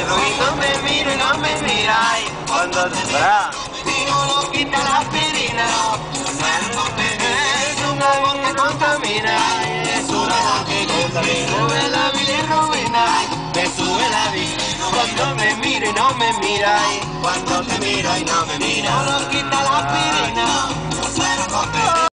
no me mira y no me mira. Cuando te para, no lo quita la aspirina. Es un amor que contamina. Es un amor que contamina. Sube la bilirrubina, me sube la vida. Cuando me mira y no me mira. Cuando te mira y no me mira. No lo quita la aspirina.